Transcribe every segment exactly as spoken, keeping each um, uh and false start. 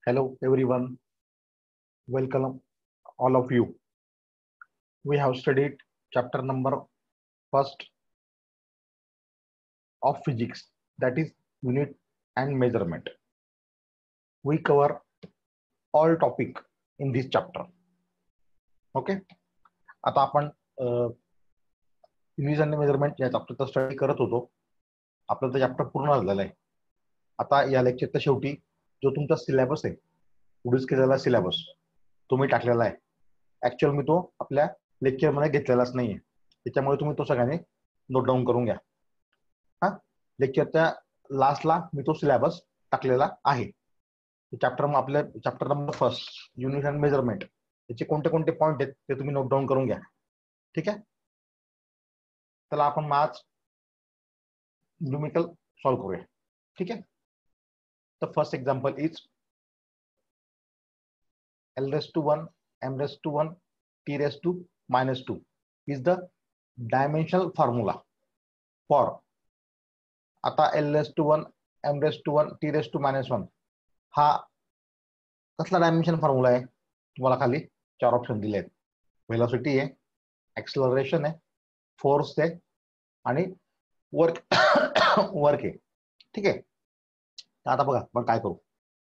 Hello everyone, welcome all of you. We have studied chapter number first of physics, that is unit and measurement. We cover all topic in this chapter. Okay, आता आपण units and measurement या चॅप्टरचा study करत होतो. आपला तो chapter पूर्ण झालेला आहे. आता या लेक्चरच्या शेवटी जो तुमचा सिलेबस आहे, पुढील केलेला सिलेबस तुम्ही टाकलेला आहे. ऍक्च्युअल मी तो आपल्या लेक्चर मध्ये घेतलेलाच नाहीये, त्याच्यामुळे तुम्ही तो सगळ्यांनी नोट डाऊन करून घ्या. हा, लेक्चरच्या लास्टला मी तो सिलेबस टाकलेला आहे. चॅप्टर आपल्या chapter number first unit and measurement, त्याचे कोणते कोणते पॉईंट आहेत ते तुम्ही नोट डाऊन करून घ्या. ठीक आहे, चला आपण मॅथ्स न्यूमेरिकल सॉल्व्ह करूया. ठीक आहे, तर first example is L raised to one, M raised to one, T raised to minus two is the dimensional formula for. आता L raised to one, M raised to one, T raised to minus one हा कसला dimension formula आहे? तुम्हाला खाली चार option दिले आहेत. Velocity आहे, एक्सेलरेशन आहे, फोर्स आहे आणि वर्क वर्क आहे. ठीक आहे, आता बघा आपण काय करू.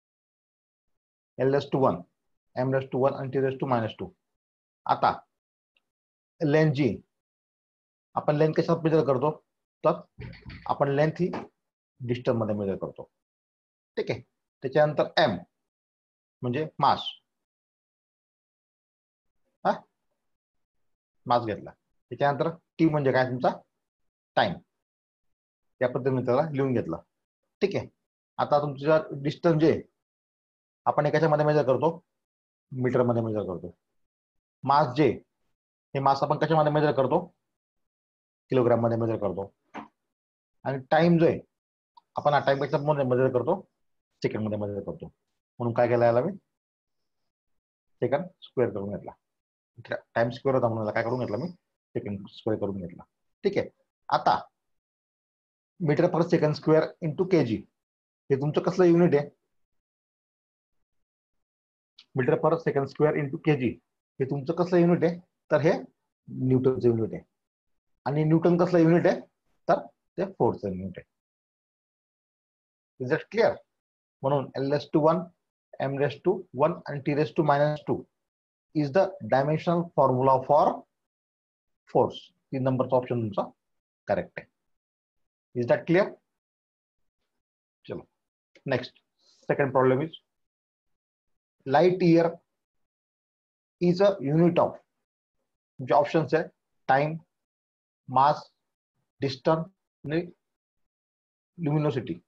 L raised to one, M raised to one आणि T raised to minus two. आता लेंथ जी आपण लेंथ कशात मेजर करतो, तर आपण लेंथ ही डिस्टन्स मध्ये मेजर करतो. ठीक आहे, त्याच्यानंतर एम म्हणजे मास, हा मास घेतला. त्याच्यानंतर टी म्हणजे काय, तुमचा टाइम. या पद्धतीने त्याला लिहून घेतलं. ठीक आहे, आता तुमचा डिस्टन्स जे आपण एकाच्यामध्ये मेजर करतो, मीटर मध्ये मेजर करतो. मास जे हे मास आपण कशामध्ये मेजर करतो, किलोग्राम मध्ये मेजर करतो. आणि टाइम जो आहे आपण हा टाइम कशामध्ये मेजर करतो, सेकंड मध्ये मेजर करतो. म्हणून काय केलं याला मी सेकंड स्क्वेअर करून घेतला. टाइम स्क्वेअर होता म्हणून काय करून घेतला मी सेकंड स्क्वेअर करून घेतला. ठीक आहे, आता metre per second square into K G हे तुमचं कसलं युनिट आहे. Metre per second square into K G हे तुमचं कसलं युनिट आहे, तर हे न्यूटनचं युनिट आहे. आणि न्यूटन कसलं युनिट आहे, तर ते फोर्सचं युनिट आहे. Is that clear? म्हणून L raised to one, M raised to one आणि T raised to minus two is the dimensional formula for force. तीन नंबरचा ऑप्शन तुमचा करेक्ट आहे. Is that clear? चलो next second problem is light year is a unit of. तुमचे options आहे time, mass, distance आणि luminosity.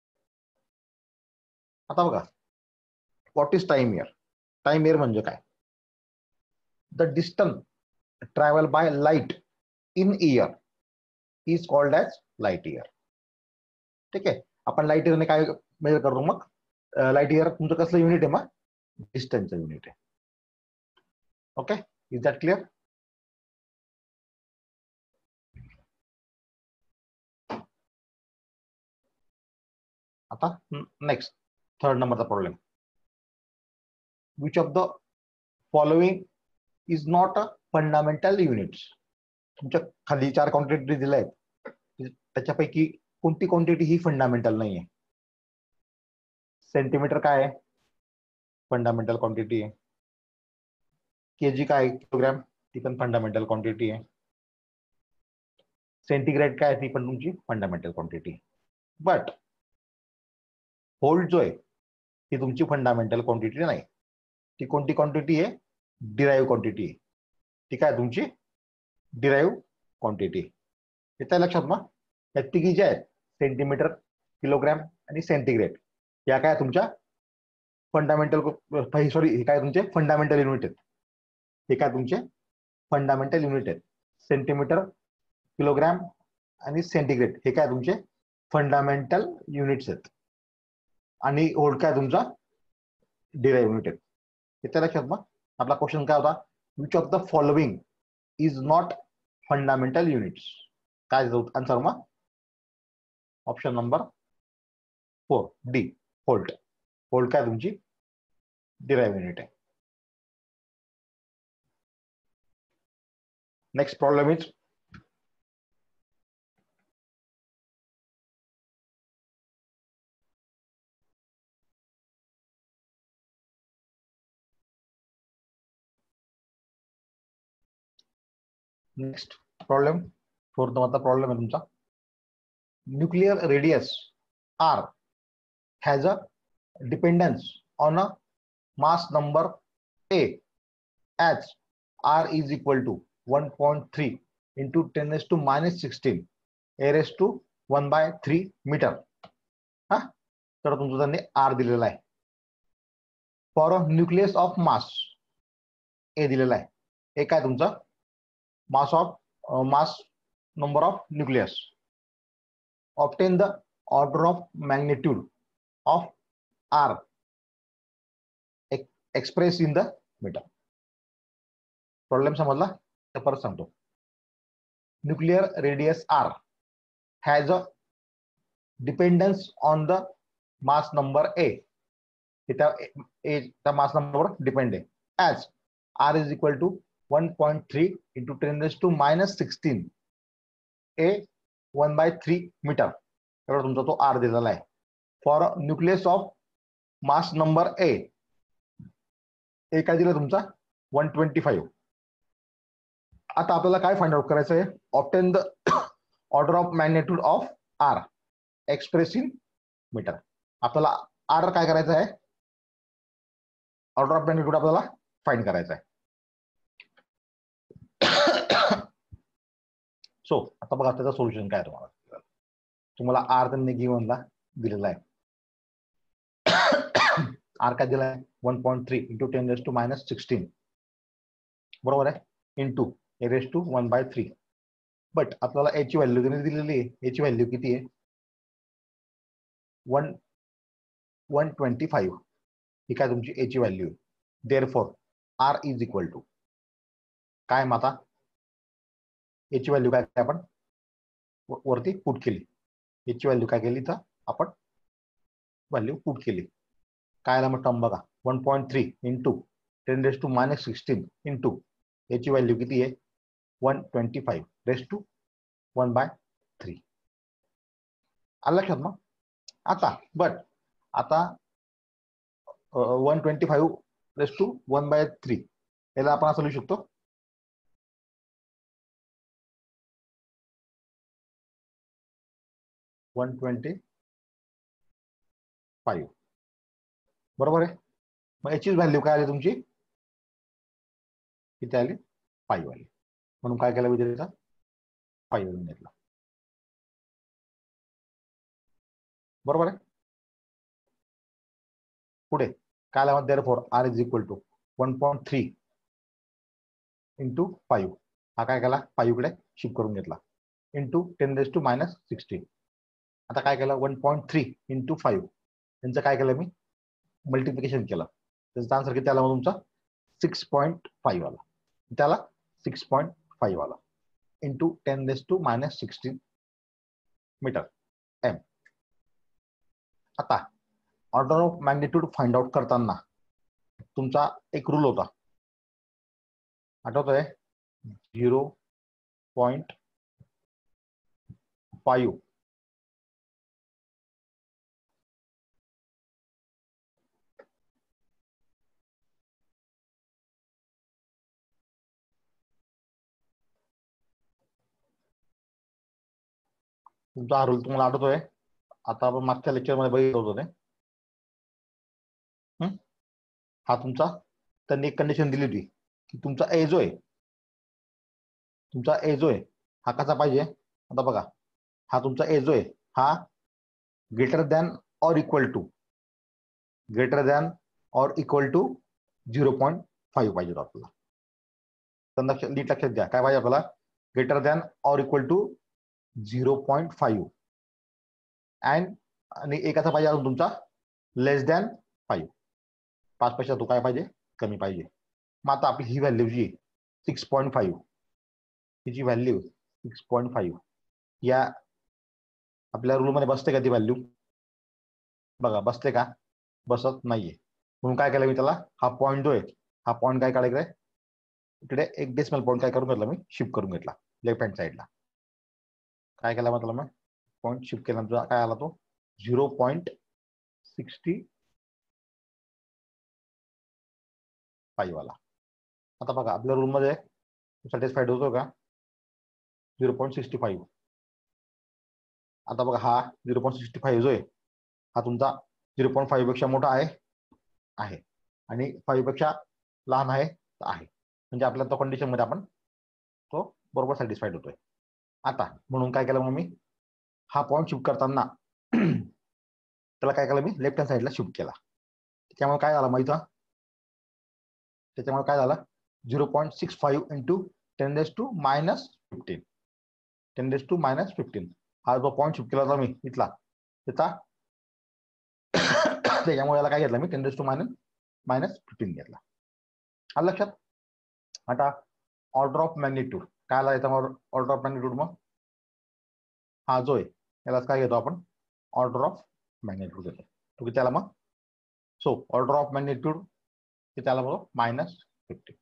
आता बघा, what is time year. Time year म्हणजे काय, the distance travel by light in year is called as light year. ठीक आहे, आपण लाईट इयरने काय मेजर करतो, मग लाईट इयर तुमचं कसलं युनिट आहे, मग डिस्टन्सचं युनिट आहे. Okay, is that clear? आता नेक्स्ट थर्ड नंबरचा problem. Which of the following is not a fundamental units. तुमच्या खाली चार क्वांटिटी दिल्या आहेत, त्याच्यापैकी कोणती क्वांटिटी ही फंडामेंटल नाही आहे. सेंटीमीटर काय आहे, फंडामेंटल क्वांटिटी आहे. केजी काय, किलोग्राम, ती पण फंडामेंटल क्वांटिटी आहे. सेंटीग्रेड काय, ती पण तुमची फंडामेंटल क्वांटिटी आहे. बट व्होल्ट जो आहे ती तुमची फंडामेंटल क्वांटिटी नाही. ती कोणती क्वांटिटी आहे, डिराईव्ह क्वांटिटी आहे. ती काय तुमची डिराईव्ह क्वांटिटी. हे त्या लक्षात मग या तिघी ज्या आहेत सेंटीमीटर, किलोग्राम आणि सेंटीग्रेड, या काय तुमच्या फंडामेंटल सॉरी हे काय तुमचे फंडामेंटल युनिट आहेत. हे काय तुमचे फंडामेंटल युनिट आहेत. सेंटीमीटर, किलोग्राम आणि सेंटीग्रेड हे काय तुमचे फंडामेंटल युनिट्स आहेत. आणि व्होल्ट काय तुमचा डिराईव्ह युनिट आहे. हे त्या लक्षात मग आपला क्वेश्चन काय होता, which of the following is not fundamental units. काय आन्सर मग option number four D, volt. Volt काय तुमची डिराइव युनिट आहे. Next problem is next problem fourth नंबरचा प्रॉब्लेम आहे तुमचा. Nuclear radius R has a dependence on a mass number A as R is equal to one point three into ten raised to minus sixteen a raised to one by three meter. हा तर तुमचं त्यांनी R दिलेला आहे. For a nucleus of mass A दिलेला आहे. एक आहे तुमचा mass of mass number of nucleus. Obtain the order of magnitude of R express in the metre. Problem समजला तर परत सांगतो. Nuclear radius R has a dependence on the mass number A. त्या A mass number डिपेंड आहे. As R is equal to one point three into ten raised to minus sixteen a one by three meter. एवढा तुमचा तो R दिलेला आहे. For nucleus of mass number A A काय दिलं तुमचा one twenty-five. आता आपल्याला काय फाइंड आउट करायचं आहे. Obtain the order of magnitude of R express in metre. आपल्याला R काय करायचं आहे, ऑर्डर ऑफ मॅग्निट्यूड आपल्याला फाइंड करायचं आहे. सो आता बघा त्याचं सोल्युशन काय तुम्हाला तुम्हाला R त्यांनी गिव्हनला दिलेला आहे. R काय दिला आहे one point three into ten raised to minus sixteen बरोबर आहे into a raised to one by three. But आपल्याला a ची व्हॅल्यू त्यांनी दिलेली आहे. a ची व्हॅल्यू किती आहे one one twenty-five. ही काय तुमची a ची व्हॅल्यू आहे. Therefore R is equal to काय माता a ची व्हॅल्यू काय आपण वरती पुट केली. a ची व्हॅल्यू काय केली तर आपण व्हॅल्यू पुट केली. काय आला मग टर्म बघा one point three into ten raised to minus sixteen into a ची व्हॅल्यू किती आहे one twenty-five raised to one by three. आलं लक्षात मग. आता बट आता one twenty-five raised to one by three याला आपण असं लिहू शकतो one twenty-five बरोबर आहे. मग याची व्हॅल्यू काय आली तुमची किती आली फाईव्ह आली. म्हणून काय केलं विद्यार्थ्याचा फाईव्ह लिहून घेतला. बरोबर आहे. पुढे काय आला therefore R is equal to one point three into five. हा काय केला फाईव्ह कडे शिफ्ट करून घेतला into ten raise to minus sixteen. आता काय केलं one point three into five त्यांचं काय केलं मी मल्टिप्लिकेशन केलं. त्याचा आन्सर किती आला मग तुमचा सिक्स पॉईंट फाईव्ह आला. त्याला सिक्स पॉईंट फाईव्ह आला into ten raise to minus sixteen metre M. आता order of magnitude find out करताना तुमचा एक रूल होता आठवतोय झिरो पॉइंट फाईव्ह तुमचा हा रूल तुम्हाला आठवतोय. आता आपण मागच्या लेक्चर मध्ये बघितलं होतं ते. हा तुमचा त्यांनी एक कंडिशन दिली होती की तुमचा ए जो आहे तुमचा ए जो आहे हा कसा पाहिजे. आता बघा हा तुमचा ए जो आहे हा ग्रेटर दॅन और इक्वल टू ग्रेटर दॅन और equal to zero point five पाहिजे आपल्याला. तर नीट लक्षात द्या काय पाहिजे आपल्याला ग्रेटर दॅन और equal to zero point five and आणि एक असा पाहिजे तुमचा लेस दॅन फाईव्ह. पाच पैसा तो काय पाहिजे कमी पाहिजे. मग आता आपली ही व्हॅल्यू जी सिक्स पॉईंट फाईव्ह हिची व्हॅल्यू सिक्स पॉईंट फाईव्ह या आपल्या रूलमध्ये बसते का ती व्हॅल्यू बघा बसते का बसत नाहीये. म्हणून काय केलं मी त्याला, हा पॉईंट जो आहे हा पॉईंट काय काढायचा आहे, इकडे एक डेसिमल पॉईंट काय करून घेतला मी, शिफ्ट करून घेतला लेफ्ट हँड साईडला. काय केला म्हटलं मग, पॉईंट शिफ्ट केल्यानंतर काय आला तो झिरो पॉईंट सिक्स्टी फाईव्ह आला. आता बघा आपल्या रूम मध्ये सॅटिस्फाईड होतो का, झिरो पॉईंट सिक्स्टी फाईव्ह. आता बघा हा झिरो पॉईंट सिक्स्टी फाईव्ह जो आहे हा तुमचा झिरो पॉईंट फाईव्ह पेक्षा मोठा आहे आहे आणि फाईव्ह पेक्षा लहान आहे आहे, म्हणजे आपल्या तो कंडिशन मध्ये आपण तो बरोबर सॅटिस्फाईड होतोय. आता म्हणून काय केलं मग मी, हा पॉईंट शिफ्ट करताना त्याला काय केलं मी, लेफ्ट हँड साईडला शिफ्ट केला. त्याच्यामुळे काय झालं माहिती, त्याच्यामुळे काय झालं, zero point six five into ten raise to minus fifteen ten raise to minus fifteen हा जो पॉईंट शिफ्ट केला होता मी इथला त्याचा त्याच्यामुळे याला काय घेतलं मी, ten raise to minus minus fifteen घेतला. आलं लक्षात. आता ऑर्डर ऑफ मॅग्निट्यूड काय आला याच्यावर, ऑर्डर ऑफ मॅग्निट्यूड मग हा जो आहे याला काय घेतो आपण, ऑर्डर ऑफ मॅग्निट्यूड घेतो. तो किती आला मग, सो ऑर्डर ऑफ मॅग्निट्यूड किती आला बघा, minus fifty.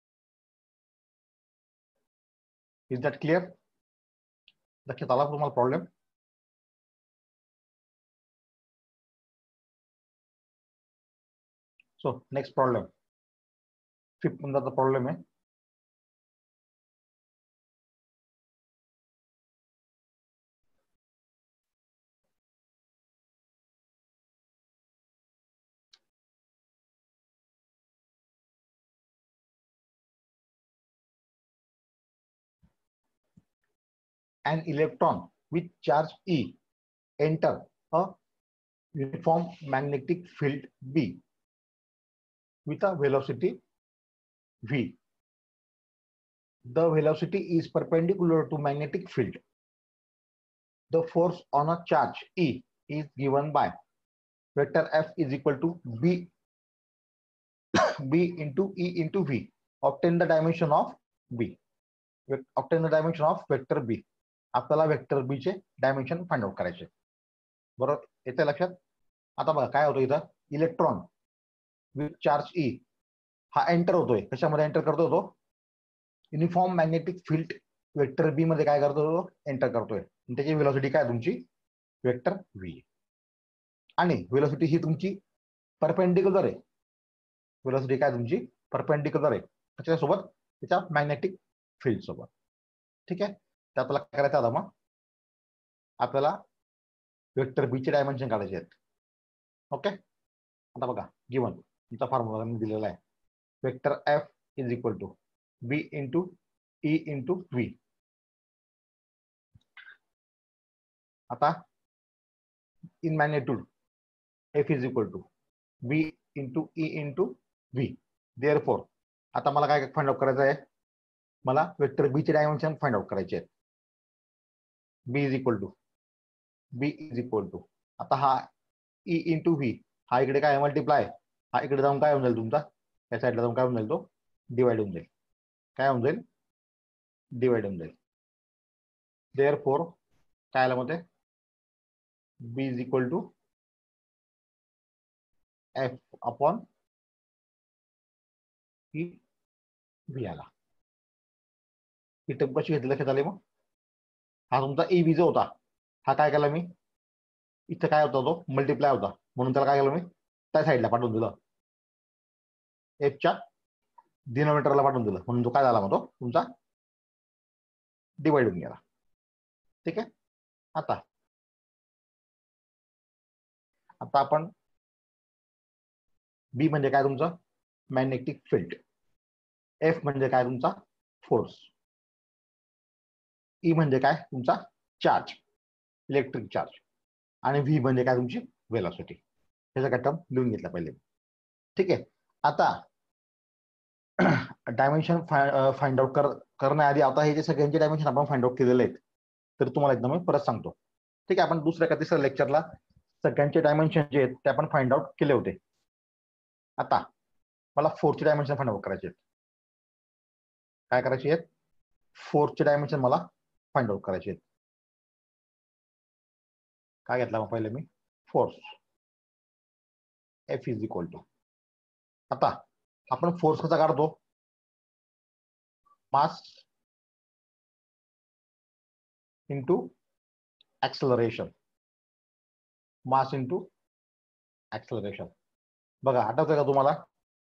Is that clear, लक्षात आला तुम्हाला problem. So next problem, fifth नंबरचा प्रॉब्लेम आहे. An electron with charge E enter a uniform magnetic field B with a velocity V. The velocity is perpendicular to magnetic field. The force on a charge E is given by vector F is equal to B B into E into V. Obtain the dimension of B. Obtain the dimension of vector B. आपल्याला vector B चे dimension find out करायचे, बरोबर येते लक्षात. आता बघा काय होतं इथं, इलेक्ट्रॉन विथ चार्ज ई हा एंटर होतोय, कशामध्ये एंटर करतो तो, uniform magnetic field vector B मध्ये काय करतो तो, एंटर करतोय. त्याची वेलोसिटी काय तुमची, वेक्टर व्ही. आणि वेलोसिटी ही तुमची परपेंडिक्युलर आहे, वेलोसिटी काय तुमची परपेंडिक्युलर आहे त्याच्यासोबत, त्याच्या मॅग्नेटिक फील्ड सोबत. ठीक आहे, तर आपल्याला काय करायचं आता, मग आपल्याला वेक्टर बी चे डायमेन्शन काढायचे आहेत. ओके, आता बघा गिवन तुमचा फॉर्म्युला मी दिलेला आहे, vector F is equal to B into E into V. आता in magnitude F is equal to B into E into V. Therefore आता मला काय फाइंड आउट करायचं आहे, मला वेक्टर बी चे डायमेन्शन फाइंड आउट करायचे आहेत. B is equal to B is equal to आता हा ई इंटू व्ही हा इकडे काय मल्टिप्लाय, हा इकडे जाऊन काय होऊन जाईल तुमचा, या साईडला जाऊन काय होऊन जाईल, तो डिवाइड होऊन जाईल. काय होऊन जाईल, डिवाइड होऊन जाईल. देअरफॉर काय आलं मध्ये, B is equal to F upon E V आला. ही टर्म कशी घेतली लक्षात आले. मग हा तुमचा ई व्ही जो होता हा काय केला मी, इथं काय होता तो मल्टिप्लाय होता, म्हणून त्याला काय केलं मी त्या साईडला पाठवून दिलं, एफच्या डिनोमिनेटरला पाठवून दिलं, म्हणून तो काय झाला मग तो तुमचा डिवाइड होऊन गेला. ठीक आहे, आता आता आपण बी म्हणजे काय तुमचं मॅग्नेटिक फील्ड, एफ म्हणजे काय तुमचा फोर्स, ई म्हणजे काय तुमचा चार्ज इलेक्ट्रिक चार्ज, आणि व्ही म्हणजे काय तुमची वेलोसिटी. ह्याचा काय टर्म लिहून घेतला पहिले. ठीक आहे, आता डायमेन्शन फाइंड आउट कर करण्याआधी आता हे जे सगळ्यांचे डायमेन्शन आपण फाइंड आउट केलेले आहेत, तर तुम्हाला एकदा मी परत सांगतो. ठीक आहे, आपण दुसऱ्या का तिसऱ्या लेक्चरला सगळ्यांचे डायमेन्शन जे आहेत ते आपण फाइंड आउट केले होते. आता मला फोर्सचे डायमेन्शन फाइंड आउट करायचे आहेत. काय करायचे आहेत, फोर्सचे डायमेन्शन मला फाइंड आउट करायचे आहेत. काय घेतला मग पहिले मी, force F is equal to आता आपण फोर्स कसा काढतो, mass into acceleration, mass into acceleration. बघा आठवतंय का तुम्हाला,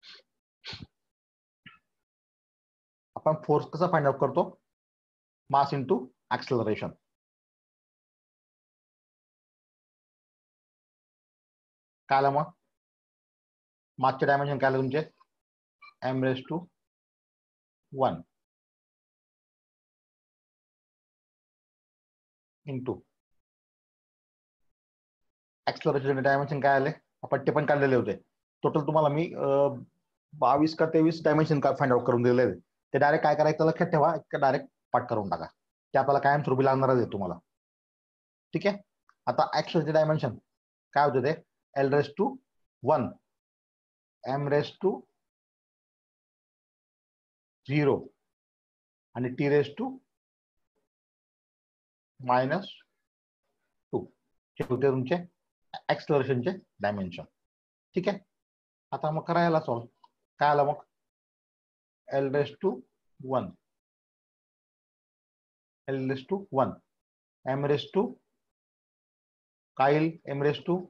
आपण फोर्स कसा फाइंड आउट करतो, मास इंटू ऍक्सलरेशन. काय आलं मग, मासचे डायमेन्शन काय आलं तुमचे, M raise to one into acceleration dimension काय आले, आपण ते पण काढलेले होते. टोटल तुम्हाला मी बावीस का तेवीस डायमेन्शन काय फाइंड आउट करून दिलेले. ते डायरेक्ट काय करायचं लक्षात ठेवा, डायरेक्ट पाठ करून टाका, ते आपल्याला कायमस्वरूपी लागणारच आहे तुम्हाला. ठीक आहे. आता ऍक्सलचे डायमेन्शन काय होते ते, L raise to one, M raise to zero आणि T raise to minus two, हे होते तुमचे ऍक्सलरेशनचे डायमेन्शन. ठीक आहे. आता मग करायला सॉल्व काय आलं मग, L raise to one, L raise to one, M raise to काय येईल, M raise to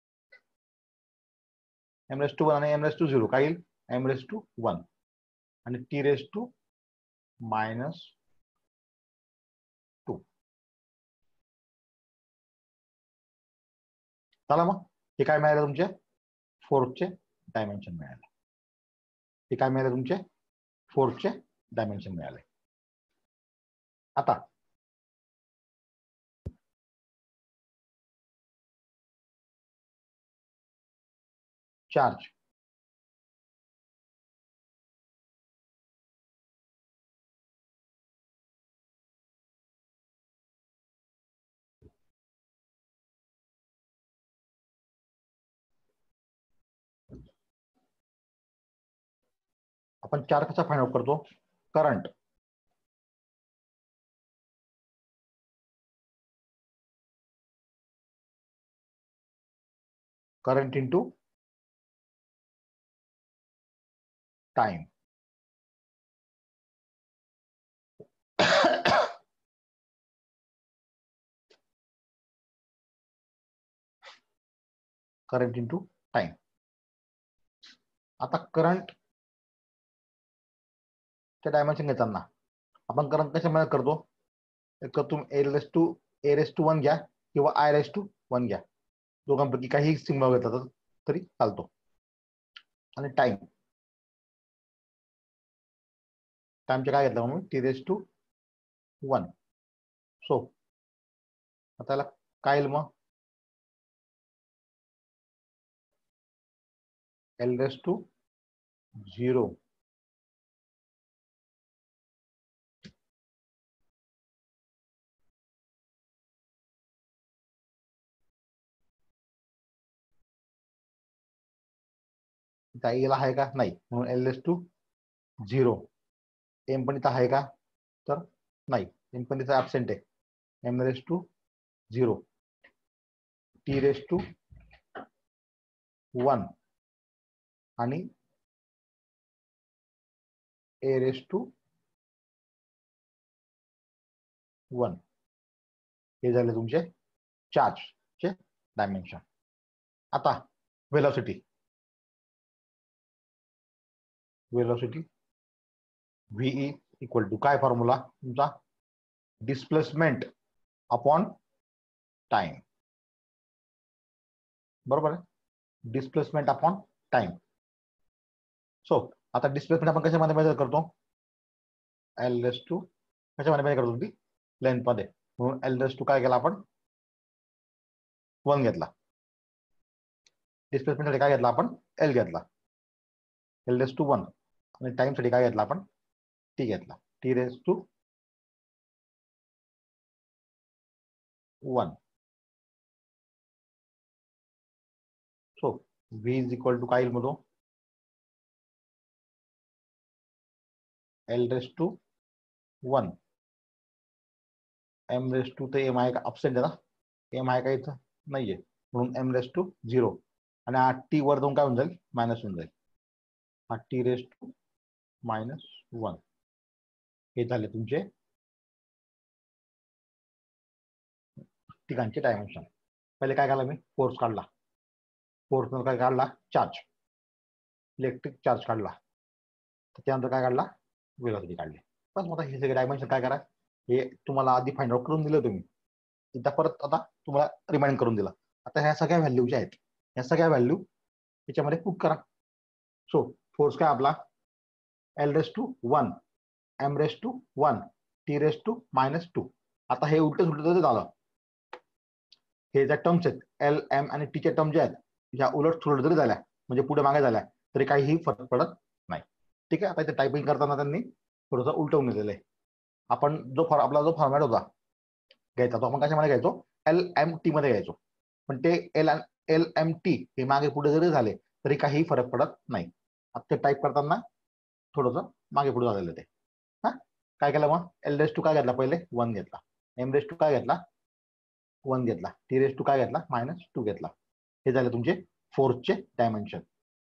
M raise to one आणि एम रेस टू झिरो काय येईल, एम रेस टू वन आणि T raise to minus two. चला मग हे काय मिळालं, तुमचे फोर्सचे डायमेन्शन मिळाले. हे काय मिळाले, तुमचे फोर्सचे डायमेन्शन मिळाले. आता चार्ज, आपण चार्ज कसा फाइंड आउट करतो, current current into time. Current into time. आता करंट चे डायमेन्शन घेताना आपण करंट कशामध्ये करतो, एक तुम्ही A raise to A raise to one घ्या किंवा आय रेस टू वन घ्या, दोघांपैकी काही सिग्नल घेतला तरी चालतो. आणि टाइम टाइमचे काय घेतलं म्हणून T raise to one. So आता त्याला काय येईल मग, एल रेस टू झिरो इथं आहे का नाही, म्हणून L raise to zero. M पण इथं आहे का, तर नाही, एम पण इथं ऍबसेंट आहे. M raise to zero, T raise to one आणि ए रेस टू वन. हे झाले तुमचे चार्जचे डायमेन्शन. आता velocity, velocity V is equal to काय फॉर्म्युला तुमचा, डिस्प्लेसमेंट अपॉन टाइम. बरोबर आहे, डिस्प्लेसमेंट अपॉन टाइम. सो आता डिस्प्लेसमेंट आपण कशामध्ये मेजर करतो, एल रेस टू कशामध्ये मेजर करतो, ती लेंथ मध्ये, म्हणून एल रेस टू काय केला आपण वन घेतला. डिस्प्लेसमेंट साठी काय घेतला आपण, एल घेतला, एल रेस टू वन. आणि टाइम साठी काय घेतला आपण, टी घेतला, T raise to one. So V is equal to काय येईल मधून, L raise to one, M raise to ते एम आहे का, अपसेंट आहे ना, एम आहे का इथं नाहीये, म्हणून एम रेस टू झिरो आणि टी वर जाऊन काय होऊन जाईल, मायनस होऊन जाईल. हा T raise to minus one हे झाले तुमचे ठिकाणचे डायमेन्शन. पहिले काय काढला मी फोर्स काढला, फोर्स काय काढला चार्ज, इलेक्ट्रिक चार्ज काढला, त्यानंतर काय काढला वेलोसिटी काढली. बस मग हे सगळे डायमेन्शन काय करा हे तुम्हाला आधी फाइंड आउट करून दिलं तुम्ही, एकदा परत आता तुम्हाला रिमाइंड करून दिला. आता ह्या सगळ्या व्हॅल्यू ज्या आहेत ह्या सगळ्या व्हॅल्यू त्याच्यामध्ये पुट करा. सो फोर्स काय आपला L raise to one, M raise to one, T raise to minus two. आता हे उलट सुलट जर झालं, हे ज्या टर्म्स आहेत एल एम आणि टीच्या टर्म ज्या आहेत ह्या उलट सुलट जरी झाल्या म्हणजे पुढे मागे झाल्या तरी काहीही फरक पडत नाही. ठीक आहे. आता इथे टायपिंग करताना त्यांनी थोडंसं उलटवून दिलेलं आहे. आपण जो फॉर आपला जो फॉर्मॅट होता घ्यायचा तो आपण कशामध्ये घ्यायचो एल एम टी मध्ये घ्यायचो, पण ते एल एल एम टी हे मागे पुढे जरी झाले तरी काहीही फरक पडत नाही. आता ते टाईप करताना थोडंसं मागे पुढे झालेलं ते. हा काय केलं मग एल रेस टू काय घेतला पहिले वन घेतला, एम रेस टू काय घेतला वन घेतला, टी रेस टू काय घेतला मायनस टू घेतला. हे झाले तुमचे फोर्सचे डायमेन्शन.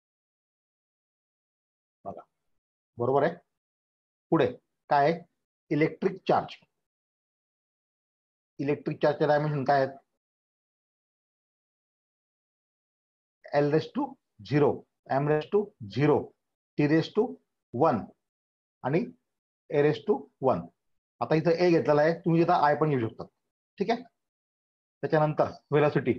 बघा बरोबर आहे. पुढे काय आहे इलेक्ट्रिक चार्ज. इलेक्ट्रिक चार्जचे डायमेन्शन काय आहेत L raise to zero, M raise to zero, T raise to one आणि ए रेस टू वन. आता इथं ए घेतलेला आहे, तुम्ही इथं आय पण घेऊ शकता. ठीक आहे. त्याच्यानंतर वेलोसिटी,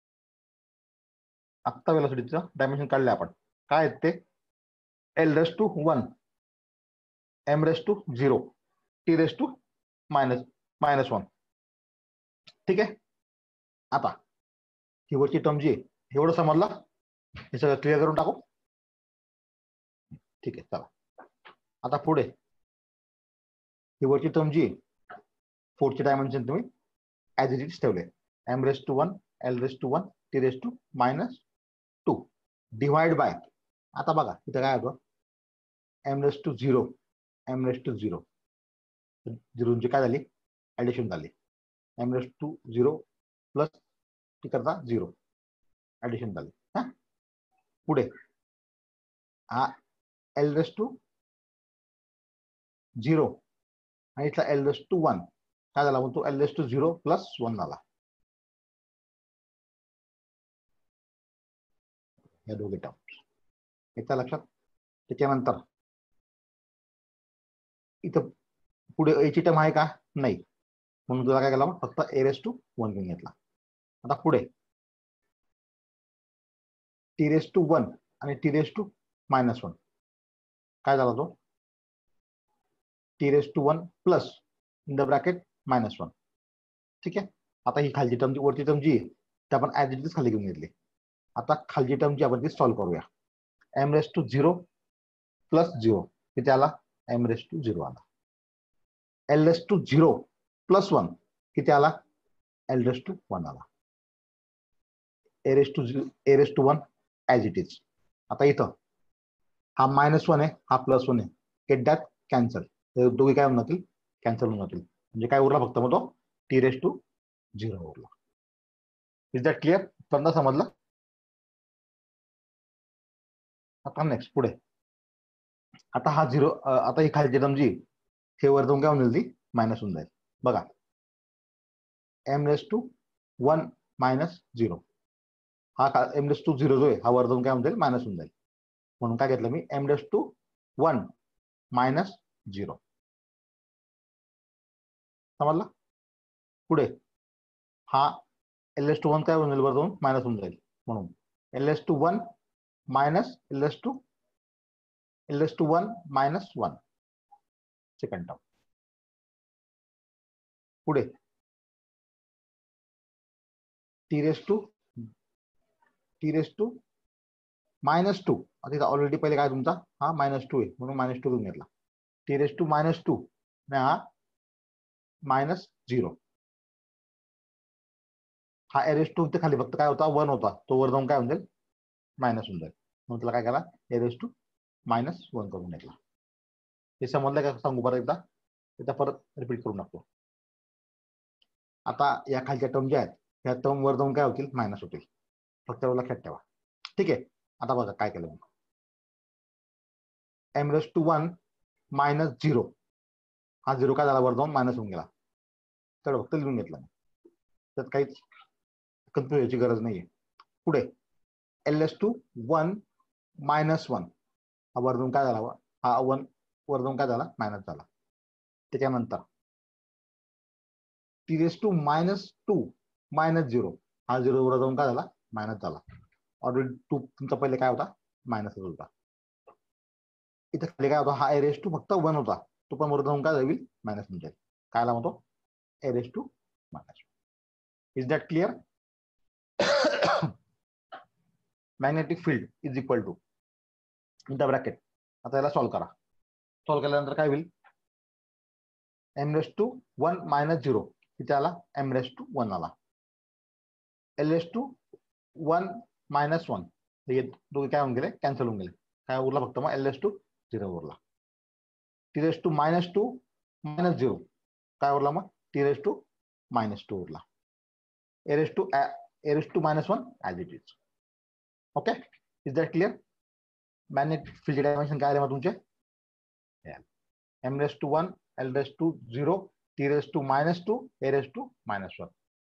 आत्ता वेलोसिटीचं डायमेन्शन काढले आपण. काय आहेत ते L raise to one, M raise to zero, T raise to minus minus one. ठीक आहे. आता ही वरची टर्म जी एवढं समजलं, हे सगळं क्लिअर करून टाकू. ठीक आहे चला. आता पुढे ही वरची टर्म जी फोर्सचे डायमेन्शन तुम्ही ऍज इट इज ठेवले, M raise to one, L raise to one, T raise to minus two divide by. आता बघा इथं काय होतं M raise to zero, M raise to zero, झिरोची काय झाली ऍडिशन झाली. M raise to zero plus T करता झिरो ऍडिशन झाली. हा पुढे हा एल रेस टू झिरो आणि इथला एल रेस टू वन काय झाला मग तो L raise to zero plus one झाला. या दोघे टर्म्स येत्या लक्षात. त्याच्यानंतर इथं पुढे एची टर्म आहे का नाही, म्हणून तुला काय केला मग फक्त ए रेस टू वन घेऊन घेतला. आता पुढे टी रेस टू वन आणि T raise to minus one काय झाला तो T raise to one plus in the bracket minus one. ठीक आहे. आता ही खालची टर्म वरची टर्म जी ती आपण ऍज इट इज खाली घेऊन घेतली. आता खालची टर्म जी आपण ती सॉल्व्ह करूया. M raise to zero plus zero किती आला एम रेस टू झिरो आला. L raise to zero plus one किती आला एल रेस टू वन आला. A raise to A raise to one as it is. आता इथं हा मायनस वन आहे हा प्लस वन आहे, गेट दॅट कॅन्सल. दोघे काय होऊन जातील कॅन्सल होऊन जातील. म्हणजे काय उरला फक्त मग तो टी रेस टू झिरो उरला. Is that clear? समजा समजलं. आता नेक्स्ट पुढे आता हा झिरो, आता ही खालची टर्म जी हे वर जाऊन काय होऊन जाईल ती मायनस होऊन जाईल. बघा M raise to one minus zero, हा एम रेस टू झिरो जो आहे हा वर जाऊन काय होऊन जाईल मायनस होऊन जाईल. म्हणून काय घेतलं मी M raise to one minus zero. समजला. पुढे हा एल एस टू वन काय होऊन जाईल वर जाऊन मायनस होऊन जाईल. म्हणून L S to one minus L S to L S to one minus one second term. पुढे T raise to T raise to minus two. आता ऑलरेडी पहिले काय तुमचा हा मायनस टू आहे म्हणून मायनस टू घेऊन घेतला. T raise to minus two हा मायनस झिरो. हा एरेस टू खाली फक्त काय होता वन होता तो वर जाऊन काय होऊन जाईल मायनस होऊन जाईल. म्हणून त्याला काय केला एरेस टू मायनस वन करून घेतला. हे समजलं का सांगू परत एकदा, त्याचा परत रिपीट करून टाकतो. आता या खालच्या टर्म ज्या आहेत या टर्म वर जाऊन काय होतील मायनस होतील, फक्त लक्षात ठेवा. ठीक आहे. आता बघा काय केलं M raise to one minus zero, हा झिरो काय झाला वर जाऊन मायनस होऊन गेला, तर फक्त लिहून घेतला, त्यात काहीच कन्फ्युज व्हायची गरज नाहीये. पुढे L S to one minus one, हा वर जाऊन काय झाला, हा वन वर जाऊन काय झाला मायनस झाला. त्याच्यानंतर T raise to minus two minus zero, हा झिरो वर जाऊन काय झाला मायनस झाला. ऑलरेडी टू तुमचा पहिले काय होता मायनसच होता. इथे खाली काय होता, हा ए रेस टू फक्त वन होता, तो पण वर जाऊन काय होईल मायनस म्हणजे काय आला म्हणतो A raise to minus. Is that clear? Magnetic field is equal to in the bracket. आता याला सॉल्व्ह करा. सॉल्व्ह केल्यानंतर काय होईल, M raise to one minus zero, इथे आला एम रेस टू वन आला. L raise to one minus one, हे दोघे काय होऊन गेले कॅन्सल होऊन गेले. काय उरला फक्त मग एल रेस टू झिरो उरला. T raise to minus two minus zero, काय उरला मग T raise to minus two उरला. A raise to A raise to minus one as it is. Okay, is that clear? Magnetic field dimension काय आले मग तुमचे, M raise to one, L raise to zero, T raise to minus two, A raise to minus one.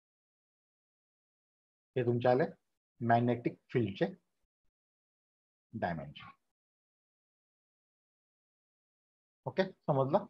हे तुमचे आले magnetic फील्डचे dimension. Okay, समजलं?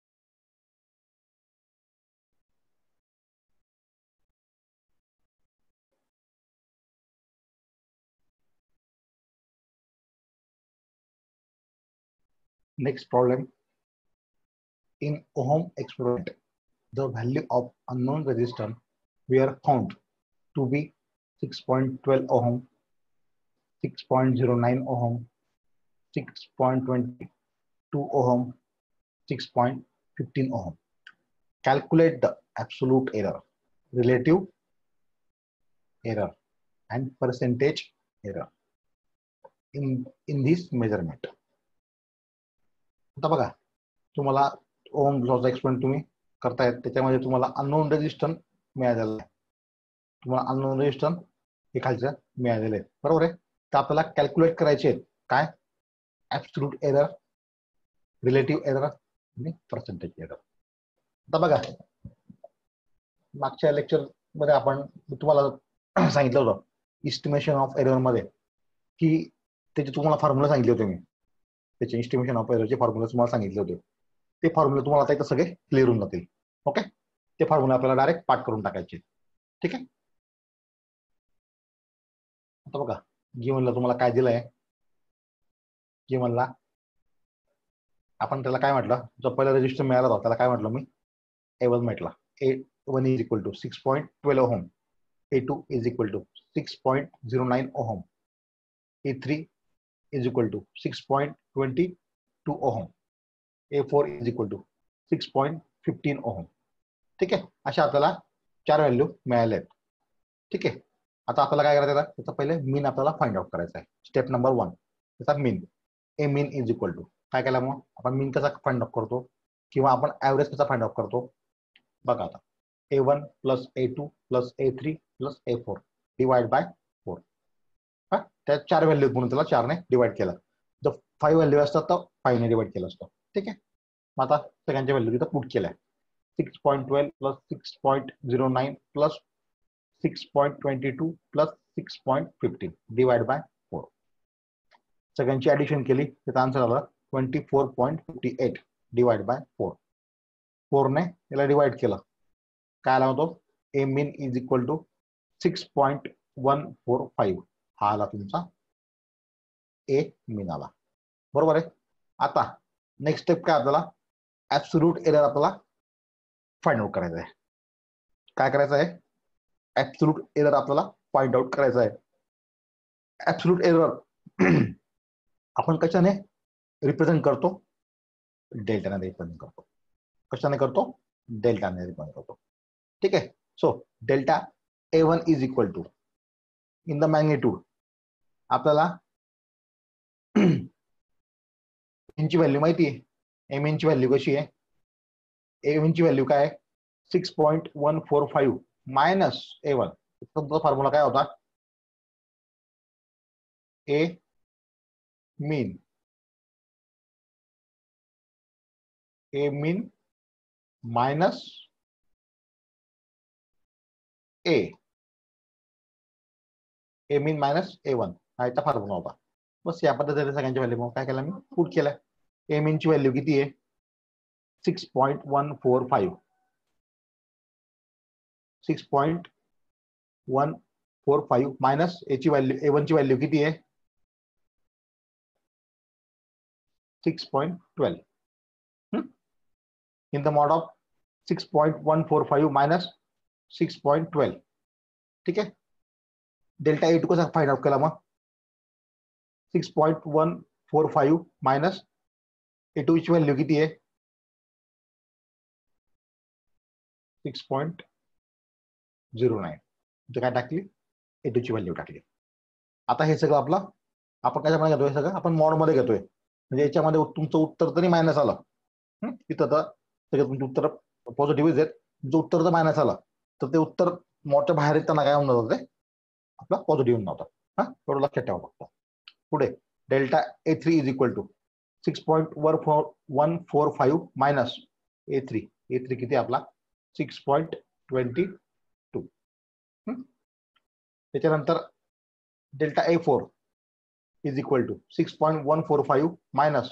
Next problem. In Ohm experiment, the value of unknown resistance were found to be six point one two ohm, six point zero nine ohm, six point two two ohm, six point one five ohm. Calculate the absolute error, relative error, and percentage error in in this measurement. आता बघा, तुम्हाला ओम लॉचा experiment तुम्ही करतायत, त्याच्यामध्ये तुम्हाला unknown resistance मिळालेला आहे. तुम्हाला अननोन रेजिस्टन्स हे खालचं मिळालेले आहे, बरोबर आहे. तर आपल्याला कॅल्क्युलेट करायचे आहेत काय, ऍब्सोल्यूट एरर, रिलेटिव्ह एरर आणि पर्सेंटेज एरर. आता बघा, मागच्या लेक्चर मध्ये आपण तुम्हाला सांगितलं होतं इस्टिमेशन ऑफ एरर मध्ये की त्याचे तुम्हाला फॉर्म्युला सांगितले होते मी, त्याचे इस्टिमेशन ऑफ एररचे फॉर्म्युला तुम्हाला सांगितले होते. ते फॉर्म्युला तुम्हाला आता इथं सगळे क्लिअर होऊन जातील. ओके, ते फॉर्म्युला आपल्याला डायरेक्ट पाठ करून टाकायचे. ठीक आहे. आता बघा, गिव्हनला तुम्हाला काय दिलंय, गिव्हनला आपण त्याला काय म्हटलं, जो पहिला रजिस्टर मिळाला होता त्याला काय म्हटलं मी, ए वन म्हटला. A one is equal to six point twelve ohm, A two is equal to six point zero nine ohm, A three is equal to six point twenty two ohm, A four is equal to six point fifteen ohm. ठीक आहे, अशा आपल्याला चार value मिळाले आहेत. ठीक आहे, आता आपल्याला काय करायचं आहे, त्याचा पहिले मीन आपल्याला फाइंड आउट करायचा आहे. स्टेप नंबर वन, त्याचा mean. A mean is equal to काय केला, मग आपण मीन कसा फाइंड आउट करतो किंवा आपण ऍव्हरेज कसा फाइंड आउट करतो बघा. आता A one plus A two plus A three plus A four divide by four. हा, त्या चार व्हॅल्यू म्हणून त्याला चारने डिवाइड केला. जर फाईव्ह व्हॅल्यू असतात तर फाईव्हने डिवाइड केलं असतं. ठीक आहे, मग आता सगळ्यांच्या व्हॅल्यू तिथं पुट केल्या. Six point twelve plus six point zero nine plus six point twenty two plus six point fifteen divide by four. सगळ्यांची ऍडिशन केली, त्याचा आन्सर आला twenty four point fifty eight divide by four. फोरने याला divide केलं, काय आला होतो, A mean is equal to six point one four five. हा आला तुमचा ए मीन आला, बरोबर आहे. आता नेक्स्ट स्टेप काय, आपल्याला ऍब्सोल्यूट एरर आपल्याला फाइंड आउट करायचा आहे. काय करायचं आहे, ऍब्सोल्यूट एरर आपल्याला फाइंड आउट करायचा आहे. ऍब्सोल्यूट एरर आपण कशाने रिप्रेझेंट करतो, डेल्टाने रिप्रेझेंट करतो. कशाने करतो, डेल्टाने रिप्रेझेंट करतो. ठीक आहे, so delta A one is equal to in the magnitude आपल्याला ची व्हॅल्यू माहिती आहे. एम एन ची व्हॅल्यू कशी आहे, एम एन ची व्हॅल्यू काय आहे, six point one four five minus A one. तुमचा फॉर्म्युला काय होता, A mean A mean minus A A mean minus A one हा याचा फॉर्म्युला होता. बस या पद्धतीने सगळ्यांची व्हॅल्यू मग काय केलं मी पुट केलं. ए मीनची व्हॅल्यू किती आहे six point one four five six point one four five minus एची व्हॅल्यू ए वन ची व्हॅल्यू किती आहे six point twelve in the mod of six point one four five minus six point twelve. ठीक आहे. Delta A two कसा find out केला मग six point one four five minus A two ची value किती आहे सिक्स पॉईंट झिरो नाईन काय टाकली ए टू ची व्हॅल्यू टाकली. आता हे सगळं आपलं आपण कशामध्ये घेतोय सगळं आपण मॉड मध्ये घेतोय म्हणजे याच्यामध्ये तुमचं उत्तर तरी मायनस आलं तिथं तर सगळं तुमचं उत्तर पॉझिटिव्ह आहेत तुमचं उत्तर जर मायनस आलं तर ते उत्तर मॉडच्या बाहेर येताना काय होऊन जातं ते आपला पॉझिटिव्ह होऊन जातं. हा एवढं लक्षात ठेवा फक्त. पुढे delta A three is equal to six point one four one four five minus A three A three किती आपला सिक्स पॉईंट ट्वेंटी टू. त्याच्यानंतर delta A four is equal to six point one four five minus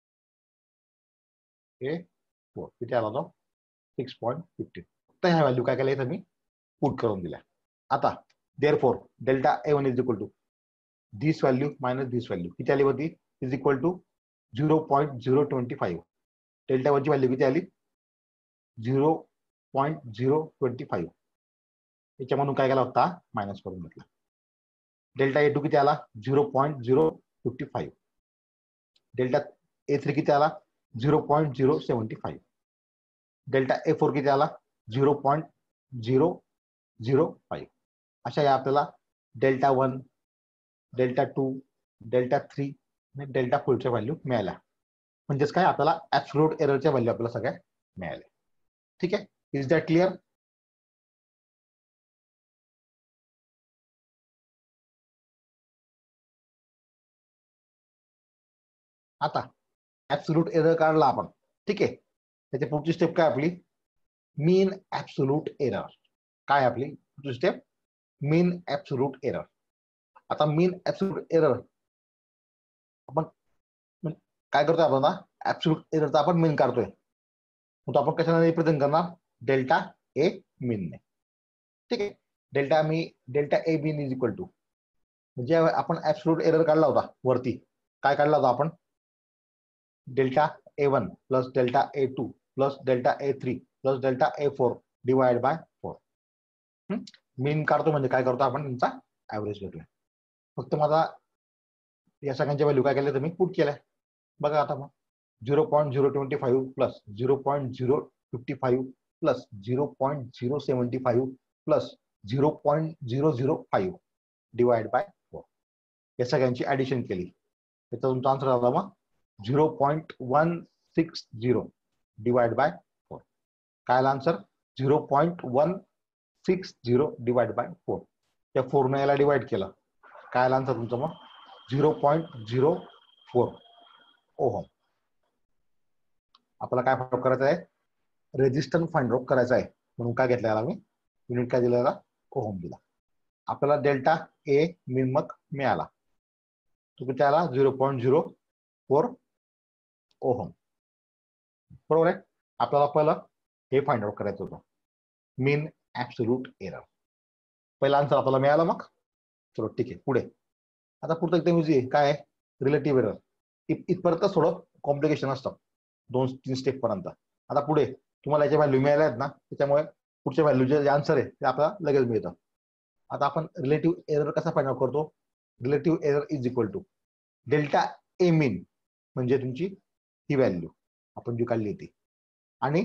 A four किती आला तो six point fifteen. तर ह्या value काय केल्या मी पुट करून दिल्या. आता therefore delta A one is equal to this value minus this value किती आली होती is equal to zero point zero twenty five. Delta वनची व्हॅल्यू किती आली zero point zero twenty five. याच्यामधून काय केला होता मायनस करून घेतला. डेल्टा ए टू किती आला zero point zero fifty five. Delta A three किती आला zero point zero seventy five. Delta A four किती आला zero point zero zero five. अशा या आपल्याला delta one delta two delta three आणि डेल्टा फोरच्या व्हॅल्यू मिळाल्या. म्हणजेच काय आपल्याला ऍब्सोल्यूट एररच्या व्हॅल्यू आपल्याला सगळ्या मिळाल्या. ठीक आहे. Is that clear. आता ऍब्सोल्यूट एरर काढला आपण. ठीक आहे. त्याची पुढची स्टेप काय आपली मीन ऍब्सोल्यूट एरर. काय आपली पुढची स्टेप मीन ऍब्सोल्यूट एरर. आता मीन ऍब्सोल्यूट एरर आपण काय करतोय आपण आता ऍब्सोल्यूट एररचा आपण मीन काढतोय. तो आपण कशाने रिप्रेझेंट करणार डेल्टा ए मीन ने. ठीक आहे. डेल्टा मी delta A mean is equal to म्हणजे आपण ऍब्सोल्यूट एरर काढला होता वरती काय काढला होता आपण delta A one plus delta A two plus delta A three plus delta A four divide by four. Mean काढतो म्हणजे काय करतो आपण त्यांचा ऍव्हरेज घेतोय. फक्त माझा या सगळ्यांच्या व्हॅल्यू काय केल्या तुम्ही पुट केल्या. बघा आता मग zero point zero twenty five plus zero point zero fifty five plus zero point zero seventy five plus zero point zero zero five divide by four या सगळ्यांची ऍडिशन केली त्याचा तुमचा आन्सर आला मग zero point one six zero divide by four. काय answer zero point one six zero divide by four. त्या four ने याला डिवाइड केलं काय आन्सर तुमचं मग zero point zero four ohm. आपल्याला काय फाइंड आउट करायचं आहे रेजिस्टन्स फाइंड आउट करायचा आहे म्हणून काय घेतलं याला मी युनिट काय दिलं याला ओहम दिला. आपल्याला डेल्टा ए मीन मग मिळाला तो किती आला zero point zero four ohm. बरोबर आहे. आपल्याला पहिलं हे फाइंड आउट करायचं होतं मीन ऍब्सोल्यूट एरर. पहिला आन्सर आपल्याला मिळाला मग चलो ठीक आहे. पुढे आता पुढचं एकदम इझी आहे काय रिलेटिव्ह एरर. इथपर्यंत थोडं कॉम्प्लिकेशन असतं दोन तीन स्टेप पर्यंत. आता पुढे तुम्हाला याच्या व्हॅल्यू मिळाल्या आहेत ना त्याच्यामुळे पुढच्या व्हॅल्यूचे जे आन्सर आहे ते आपल्याला लगेच मिळतं. आता आपण रिलेटिव्ह एरर कसा फाइंड आउट करतो relative error is equal to delta A mean म्हणजे तुमची ही व्हॅल्यू आपण जी काढली ती आणि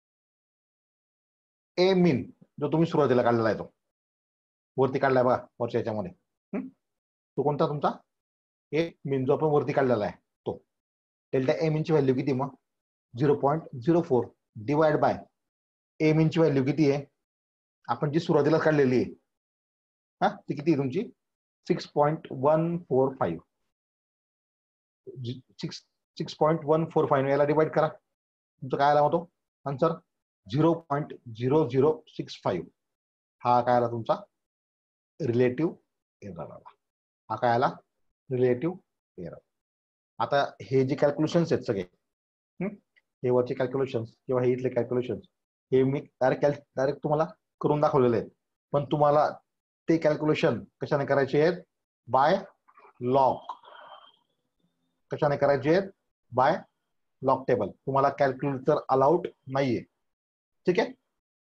ए मीन जो तुम्ही सुरुवातीला काढलेला आहे तो वरती काढलाय बघा वरच्या याच्यामध्ये तो कोणता तुमचा ए मीन जो आपण वरती काढलेला आहे तो डेल्टा ए मीनची व्हॅल्यू किती मग zero point zero four divide by A मीनची व्हॅल्यू किती आहे आपण जी सुरुवातीला काढलेली आहे हा ती किती आहे तुमची six point one four five six six point one four five याला डिवाइड करा तुमचं काय आला होतो answer zero point zero zero six five हा काय आला तुमचा रिलेटिव्ह एरर आला. हा काय आला रिलेटिव्ह एरर. आता हे जे कॅल्क्युलेशन्स आहेत सगळे हे वरचे कॅल्क्युलेशन्स किंवा हे इथले कॅल्क्युलेशन्स हे मी डायरेक्ट डायरेक्ट तुम्हाला करून दाखवलेले आहेत, पण तुम्हाला ते कॅल्क्युलेशन कशाने करायचे आहेत बाय लॉग. कशाने करायचे आहेत बाय लॉग टेबल. तुम्हाला कॅल्क्युलेटर अलाउड नाहीये. ठीक आहे.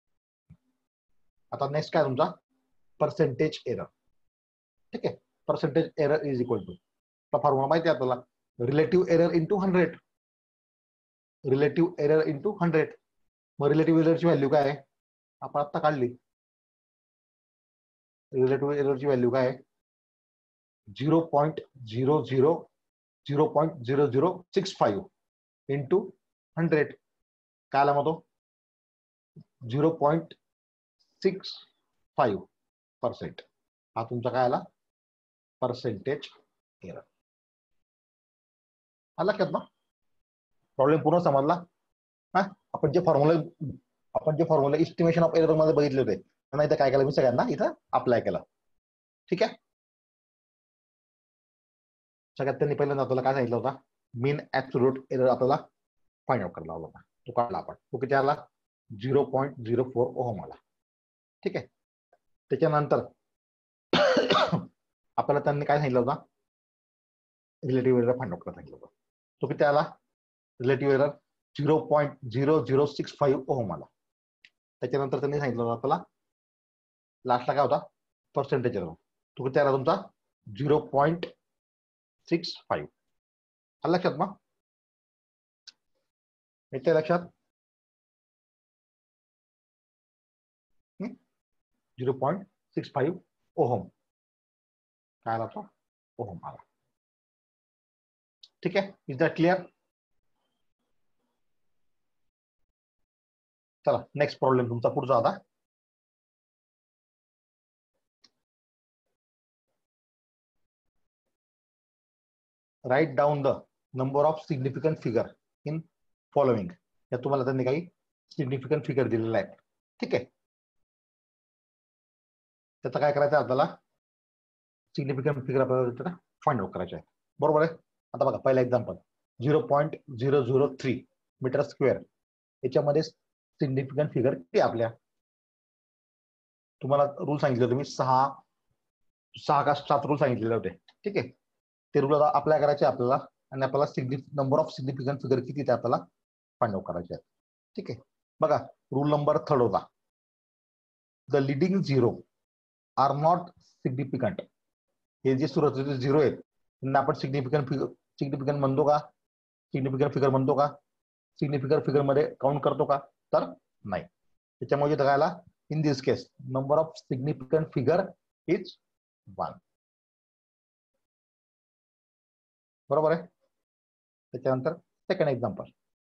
आता नेक्स्ट काय तुमचा पर्सेंटेज एरर. ठीक आहे. Percentage error is equal to formula माहिती आहे आपल्याला relative error into hundred. Relative error into hundred. मग रिलेटिव्ह एररची व्हॅल्यू काय आहे आपण आता काढली. रिलेटिव्ह एररची व्हॅल्यू काय आहे zero point zero zero zero point zero zero six five into hundred काय आला मग तो zero point six five percent. हा तुमचा काय आला पर्सेंटेज एरर. आला लक्षात ना. प्रॉब्लेम पूर्ण समजला. हा आपण जे फॉर्म्युला आपण जे फॉर्म्युला इस्टिमेशन ऑफ एरर मध्ये बघितले होते नाही तर काय केलं मी सगळ्यांना इथं अप्लाय केलं. ठीक आहे. सगळ्यात त्यांनी पहिल्यांदा आपल्याला काय सांगितलं होता मीन ऍब्सोल्यूट एरर आपल्याला फाइंड आउट करायला लावला होता. तो काढला आपण. तो किती आला zero point zero four ohm आला. ठीक आहे. त्याच्यानंतर आपल्याला त्यांनी काय सांगितलं होता रिलेटिव्ह एरर फाइंड आउट करायला सांगितलं होतं. तो किती आला relative error zero point zero zero six five ohm आला. त्याच्यानंतर त्यांनी सांगितलं होतं आपल्याला लास्टला काय होता पर्सेंटेज एरर. तो किती आला तुमचा झिरो पॉईंट सिक्स फाईव्ह. आला लक्षात मग येते लक्षात zero point six five ohm काय आला तो ओहम आला. ठीक आहे. Is that clear. चला नेक्स्ट प्रॉब्लेम तुमचा पुढचा आता right down the number of significant figure in following. या तुम्हाला त्यांनी काही सिग्निफिकंट फिगर दिलेला आहे. ठीक आहे. त्याचा काय करायचं आपल्याला सिग्निफिकंट फिगर आपल्याला फाइंड आउट करायचे आहे. बरोबर आहे. आता बघा पहिला example zero point zero zero three meter square याच्यामध्ये सिग्निफिकंट फिगर किती आपल्या तुम्हाला रूल सांगितले होते मी सहा सहा का सात रूल सांगितलेले होते. ठीक आहे. ते रूल अप्लाय करायचे आपल्याला आणि आपल्याला significant number of significant figure किती ते आपल्याला फाइंड आउट करायचे आहेत. ठीक आहे. बघा रूल नंबर थर्ड होता the leading zero are not significant. हे जे सुरुवातीचे झिरो आहेत त्यांना आपण सिग्निफिकंट फिगर सिग्निफिकंट म्हणतो का सिग्निफिकंट फिगर म्हणतो का सिग्निफिकंट फिगर मध्ये काउंट करतो का तर नाही. त्याच्यामुळे काय आला in this case number of significant figure is one. बरोबर आहे. त्याच्यानंतर सेकंड एक्झाम्पल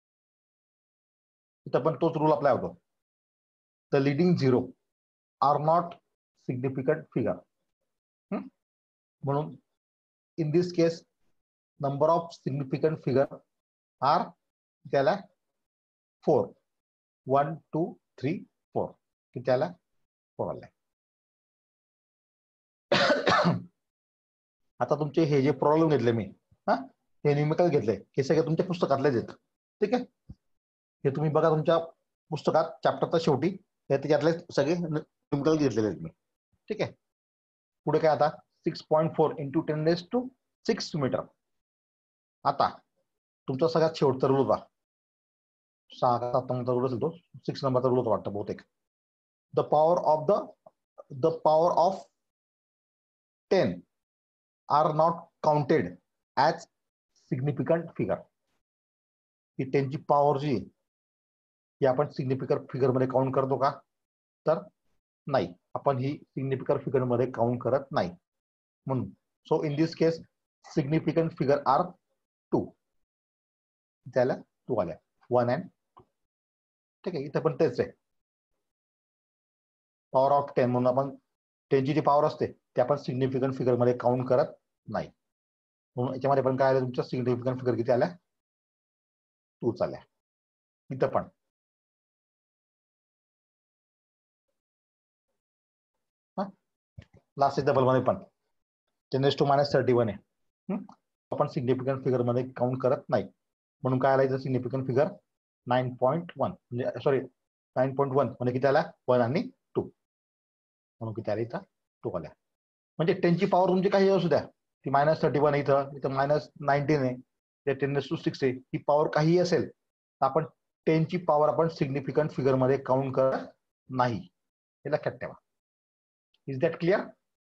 इथं पण तोच रूल अप्लाय होतो the leading zero are not significant figure. म्हणून in this case number of significant figure are त्याला four one two three four किती त्याला फोर आलाय. आता तुमचे हे जे प्रॉब्लेम घेतले मी हा हे न्यूमेरिकल घेतले हे सगळे तुमच्या पुस्तकातलेच आहेत. ठीक आहे. हे तुम्ही बघा तुमच्या पुस्तकात चॅप्टरच्या शेवटी हे त्याच्यातले सगळे न्यूमेरिकल घेतलेले आहेत मी. ठीक आहे. पुढे काय आता six point four into ten raise to six meter. आता तुमचा सगळ्यात शेवटचा रूल होता सहा का सात नंबरचा रूल असेल तो सिक्स नंबरचा रूल होता वाटतं बहुतेक the power of the the power of ten are not counted as significant figure. ही टेनची पॉवर जी ही आपण सिग्निफिकंट फिगर मध्ये काउंट करतो का तर नाही. आपण ही सिग्निफिकंट फिगर मध्ये काउंट करत नाही. म्हणून so in this case significant figure are two त्याला टू आल्या वन अँड टू. ठीक आहे. इथं पण तेच आहे पॉवर ऑफ टेन म्हणून आपण टेनची जी पॉवर असते ते आपण सिग्निफिकंट फिगर मध्ये काउंट करत नाही. म्हणून याच्यामध्ये पण काय आलं तुमच्या सिग्निफिकंट फिगर किती आल्या टूच आल्या. इथं पण लास्ट एक्झाम्पल मध्ये पण ten raise to minus thirty one आहे. आपण सिग्निफिकंट फिगर मध्ये काउंट करत नाही, म्हणून काय आलं significant figure nine point one म्हणजे सॉरी नाईन पॉईंट वन म्हणजे किती आला वन आणि टू, म्हणून किती आला इथं टू आल्या. म्हणजे टेनची पॉवर तुमची काही असू द्या, ती मायनस थर्टी वन इथं इथं मायनस नाईन्टीन आहे, ते टेन रेज टू सिक्स आहे, ही पॉवर काही असेल तर आपण टेनची पॉवर आपण सिग्निफिकंट फिगर मध्ये काउंट करत नाही, हे लक्षात ठेवा. Is that clear?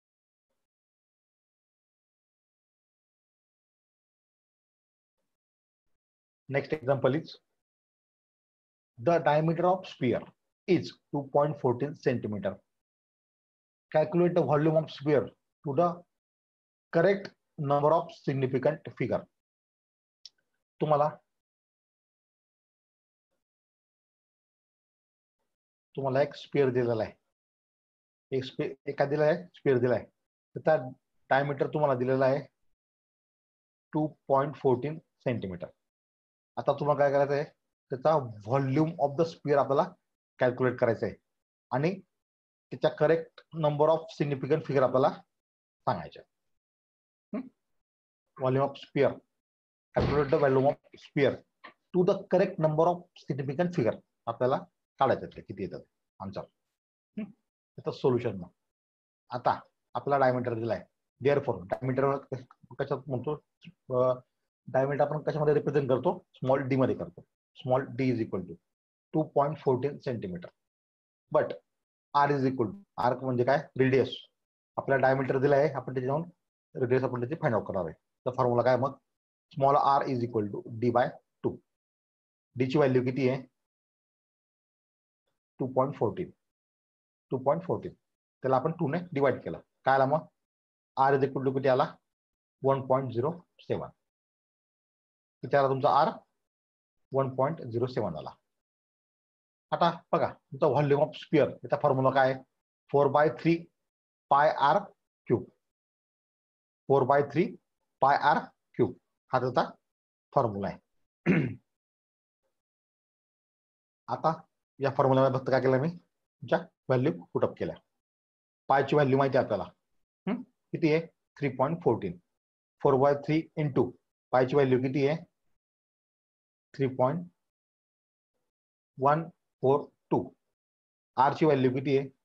Next example is the diameter of sphere is two point one four centimeter. Calculate the volume of sphere to the correct number of significant figure. तुम्हाला तुम्हाला एक spare दिलेला आहे, एक स्पेअर एका दिला आहे स्पेअर दिला आहे, तर त्या डायमीटर तुम्हाला दिलेला आहे टू पॉईंट फोर्टीन सेंटीमीटर. आता तुम्हाला काय करायचं आहे, त्याचा व्हॉल्यूम ऑफ द स्पेअर आपल्याला कॅल्क्युलेट करायचं आहे आणि त्याच्या correct number of significant figure आपल्याला सांगायचे. Volume of sphere, calculate the volume of sphere to the correct number of significant figure आपल्याला काढायचे किती येतात आन्सर. त्याचं सोल्युशन. आता आपला डायमीटर दिलाय, देअर फोर डायमीटर कशात म्हणतो, डायमीटर आपण कशामध्ये रिप्रेझेंट करतो, स्मॉल डी मध्ये करतो. Small D is equal to two point fourteen centimetre. But R is equal to, R म्हणजे काय रेडियस, आपला डायमीटर दिला आहे, आपण त्याच्या जाऊन रेडियस आपण त्याची फाइंड आउट करणार आहे. तर फॉर्म्युला काय मग, small R is equal to D by two. D ची व्हॅल्यू किती आहे two point fourteen two point fourteen त्याला आपण टू ने डिवाइड केलं, काय आला मग आर इज इक्वल टू किती आला वन पॉईंट झिरो सेवन. किती आला तुमचा R one point zero seven आला. आता बघा तुमचा व्हॉल्यूम ऑफ स्पियर, याचा फॉर्म्युला काय आहे, four by three pi R cube. Four by three pi R cube हा त्याचा फॉर्म्युला आहे. आता या फॉर्म्युल्यामध्ये फक्त काय केलं मी, तुमच्या व्हॅल्यू पुटअप केल्या. पायची व्हॅल्यू माहिती आहे आपल्याला किती आहे three point fourteen. Four by three into पायची व्हॅल्यू किती आहे three point one four two. R ची व्हॅल्यू किती आहे,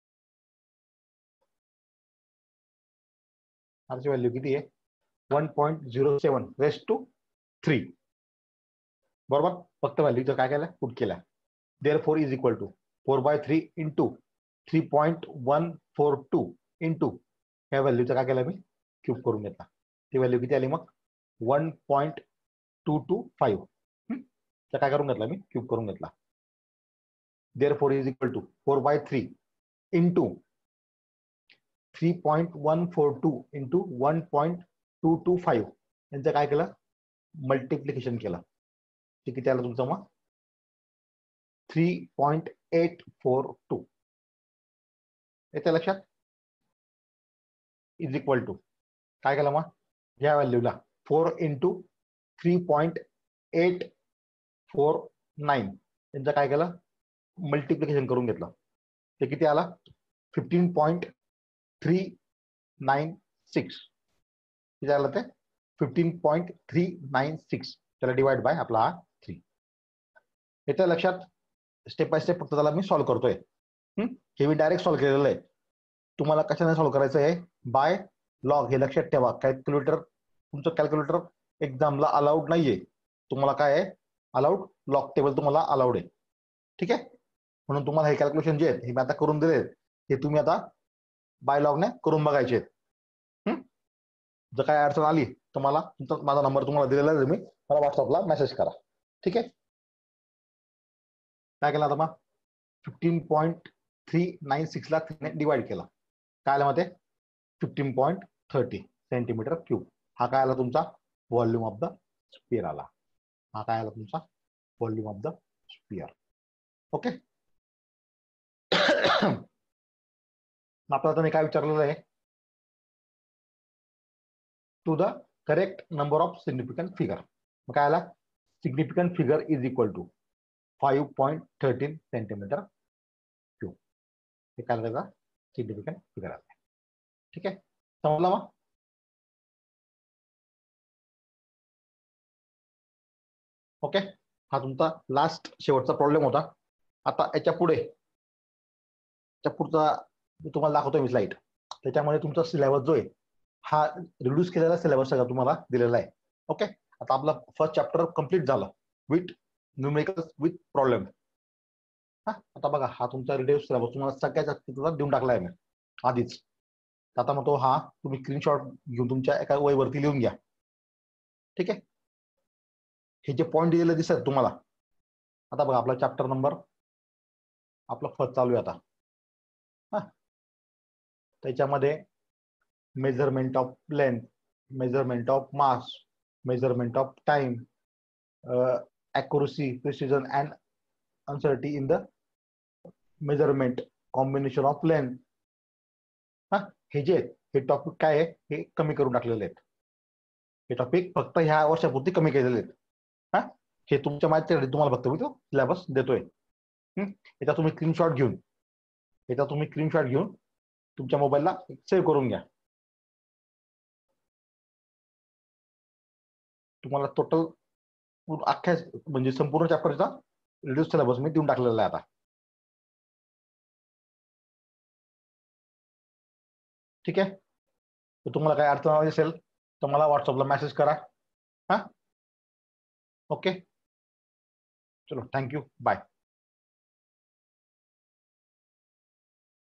आर ची व्हॅल्यू किती आहे one point zero seven raise to three. बरोबर, फक्त व्हॅल्यूचं काय केलं पुट केला. Therefore is equal to four by three into three point one four two into ह्या व्हॅल्यूचं काय केलं मी क्यूब करून घेतला. ती व्हॅल्यू किती आली मग one point two two five. तर काय करून घेतला मी क्यूब करून घेतला. Therefore is equal to four by three into three point one four two into one point two two five यांचं काय केलं मल्टिप्लिकेशन केलं. ते किती आलं तुमचं मग three point eight four two. येत्या लक्षात. इज इक्वल टू काय केलं मग या व्हॅल्यूला four into three point eight four nine यांचं काय केलं मल्टिप्लिकेशन करून घेतलं. ते किती आला fifteen point three nine six. किती आलं ते fifteen point three nine six. त्याला डिवाइड बाय आपला हा थ्री. येत्या लक्षात. स्टेप बाय स्टेप फक्त त्याला मी सॉल्व्ह करतोय. हे मी डायरेक्ट सॉल्व्ह केलेलं आहे. तुम्हाला कशाने सॉल्व्ह करायचं आहे बाय लॉग. हे लक्षात ठेवा. कॅल्क्युलेटर तुमचं कॅल्क्युलेटर एक्झामला अलाउड नाहीये. तुम्हाला काय आहे अलाउड लॉग टेबल तुम्हाला अलाउड आहे. ठीक आहे, म्हणून तुम्हाला हे कॅल्क्युलेशन जे आहेत हे मी आता करून दिले, हे तुम्ही आता बाय लॉगने करून बघायचे आहेत. जर काय अडचण आली तर मला तुमचा माझा नंबर तुम्हाला दिलेला आहे, मी मला व्हॉट्सअपला मेसेज करा. ठीक आहे, काय केलं आता मग fifteen point three nine six ला डिवाइड केला. काय आलं मध्ये fifteen point thirty centimetre cube. हा काय आला तुमचा व्हॉल्यूम ऑफ द स्पियर आला. हा काय आला तुमचा volume of the sphere. Okay, आपल्याला मी काय विचारलेलं आहे to the correct number of significant figure. मग काय आला significant figure is equal to five point thirteen centimetre cube. हे काय त्याचा सिग्निफिकंट फिगर आहे. ठीक आहे, समजला मग? ओके, हा तुमचा लास्ट शेवटचा प्रॉब्लेम होता. आता याच्या पुढे पुढचा तुम्हाला दाखवतो मी स्लाइड. त्याच्यामध्ये तुमचा सिलेबस जो आहे हा रिड्यूस केलेला सिलेबस सगळा तुम्हाला दिलेला आहे. ओके, आता आपला फर्स्ट चॅप्टर कम्प्लीट झाला विथ न्यूमेरिकल्स विथ प्रॉब्लेम. हा, आता बघा हा तुमचा रिड्यूस सिलेबस तुम्हाला सगळ्यात जास्त देऊन टाकला आहे मी आधीच. आता मग तो हा तुम्ही स्क्रीनशॉट घेऊन तुमच्या एका वहीवरती लिहून घ्या. ठीक आहे, हे जे पॉईंट दिलेले दिसत तुम्हाला. आता बघा आपला चॅप्टर नंबर आपला फर्स्ट चालू आहे आता. हा, त्याच्यामध्ये measurement of length, measurement of mass, measurement of time, accuracy, precision and uncertainty in the measurement, combination of length. हा, हे जे हे टॉपिक काय आहे हे कमी करून टाकलेले आहेत. हे टॉपिक फक्त ह्या वर्षापुरती कमी केलेले आहेत. हा, हे तुमच्या माहितीसाठी तुम्हाला फक्त मी तो सिलेबस देतोय. याचा तुम्ही स्क्रीनशॉट घेऊन याचा तुम्ही स्क्रीनशॉट घेऊन तुमच्या मोबाईलला सेव्ह करून घ्या. तुम्हाला टोटल अख्ख्या म्हणजे संपूर्ण चॅप्टरचा रिड्यूस सिलेबस मी देऊन टाकलेला आहे आता. ठीक आहे, तर तुम्हाला काय अडचण आली असेल तर मला व्हॉट्सअपला मेसेज करा. हा, ओके, चलो, थँक्यू, बाय.